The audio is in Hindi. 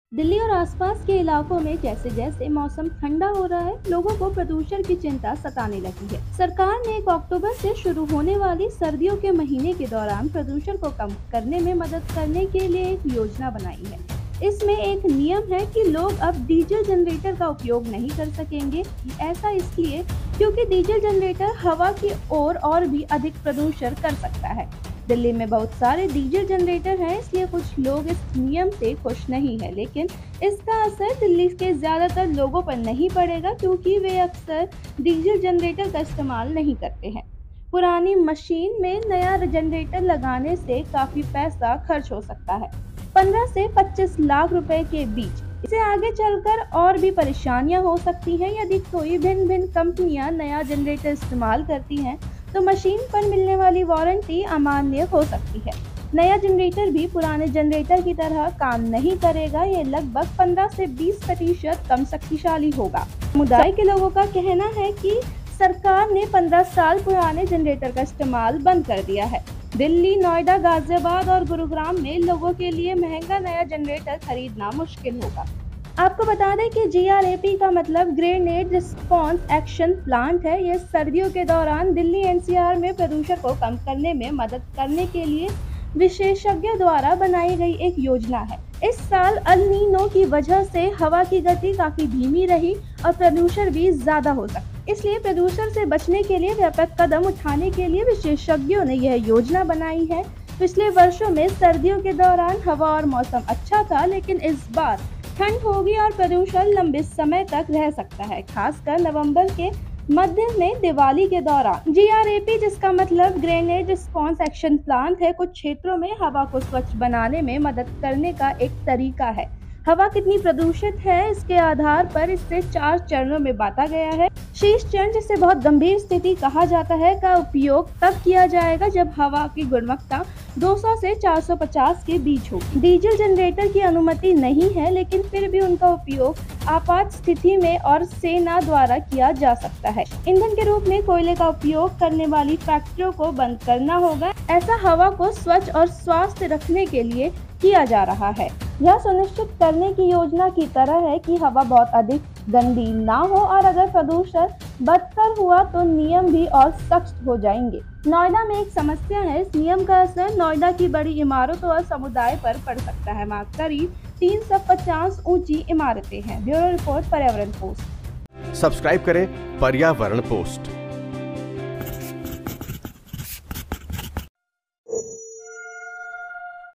दिल्ली और आसपास के इलाकों में जैसे जैसे मौसम ठंडा हो रहा है, लोगों को प्रदूषण की चिंता सताने लगी है। सरकार ने 1 अक्टूबर से शुरू होने वाली सर्दियों के महीने के दौरान प्रदूषण को कम करने में मदद करने के लिए एक योजना बनाई है। इसमें एक नियम है कि लोग अब डीजल जनरेटर का उपयोग नहीं कर सकेंगे। ऐसा इसलिए क्योंकि डीजल जनरेटर हवा की ओर और भी अधिक प्रदूषण कर सकता है। दिल्ली में बहुत सारे डीजल जनरेटर हैं, इसलिए कुछ लोग इस नियम से खुश नहीं है, लेकिन इसका असर दिल्ली के ज्यादातर लोगों पर नहीं पड़ेगा क्योंकि वे अक्सर डीजल जनरेटर का इस्तेमाल नहीं करते हैं। पुरानी मशीन में नया जनरेटर लगाने से काफी पैसा खर्च हो सकता है, 15 से 25 लाख रुपए के बीच। इसे आगे चलकर और भी परेशानियां हो सकती हैं यदि कोई भिन्न भिन्न कंपनियां नया जनरेटर इस्तेमाल करती हैं, तो मशीन पर मिलने वाली वारंटी अमान्य हो सकती है। नया जनरेटर भी पुराने जनरेटर की तरह काम नहीं करेगा। ये लगभग 15 से 20% कम शक्तिशाली होगा। समुदाय के लोगों का कहना है कि सरकार ने 15 साल पुराने जनरेटर का इस्तेमाल बंद कर दिया है। दिल्ली, नोएडा, गाजियाबाद और गुरुग्राम में लोगों के लिए महंगा नया जनरेटर खरीदना मुश्किल होगा। आपको बता दें कि GRAP का मतलब ग्रेनेड रिस्पॉन्स एक्शन प्लांट है। यह सर्दियों के दौरान दिल्ली NCR में प्रदूषण को कम करने में मदद करने के लिए विशेषज्ञों द्वारा बनाई गई एक योजना है। इस साल अल नीनो की वजह से हवा की गति काफी धीमी रही और प्रदूषण भी ज्यादा हो सकता है। इसलिए प्रदूषण से बचने के लिए व्यापक कदम उठाने के लिए विशेषज्ञों ने यह योजना बनाई है। पिछले वर्षों में सर्दियों के दौरान हवा और मौसम अच्छा था, लेकिन इस बार ठंड होगी और प्रदूषण लंबे समय तक रह सकता है, खासकर नवंबर के मध्य में दिवाली के दौरान। GRAP, जिसका मतलब ग्रेनेड रिस्पॉन्स एक्शन प्लांट है, कुछ क्षेत्रों में हवा को स्वच्छ बनाने में मदद करने का एक तरीका है। हवा कितनी प्रदूषित है, इसके आधार पर इसे 4 चरणों में बांटा गया है। शीर्ष चरण, जिसे बहुत गंभीर स्थिति कहा जाता है, का उपयोग तब किया जाएगा जब हवा की गुणवत्ता 200 से 450 के बीच हो। डीजल जनरेटर की अनुमति नहीं है, लेकिन फिर भी उनका उपयोग आपात स्थिति में और सेना द्वारा किया जा सकता है। ईंधन के रूप में कोयले का उपयोग करने वाली फैक्ट्रियों को बंद करना होगा। ऐसा हवा को स्वच्छ और स्वस्थ रखने के लिए किया जा रहा है। यह सुनिश्चित करने की योजना की तरह है कि हवा बहुत अधिक गंदी ना हो, और अगर प्रदूषण बदतर हुआ तो नियम भी और सख्त हो जाएंगे। नोएडा में एक समस्या है। इस नियम का असर नोएडा की बड़ी इमारतों और समुदाय पर पड़ सकता है। वहाँ करीब 350 ऊंची इमारतें हैं। Bureau report, Paryavaran post. Subscribe करें पर्यावरण पोस्ट।